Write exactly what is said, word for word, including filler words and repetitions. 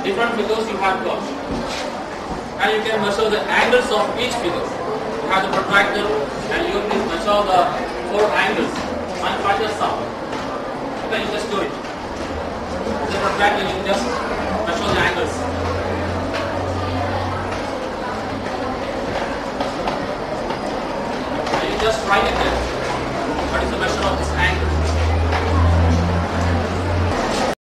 different figures you have got. And you can measure the angles of each figure. You have the protractor and you can measure the four angles and find the sum. Okay, you just do it. The protractor, you just measure the angles. And you just write it there. What is the measure of this angle?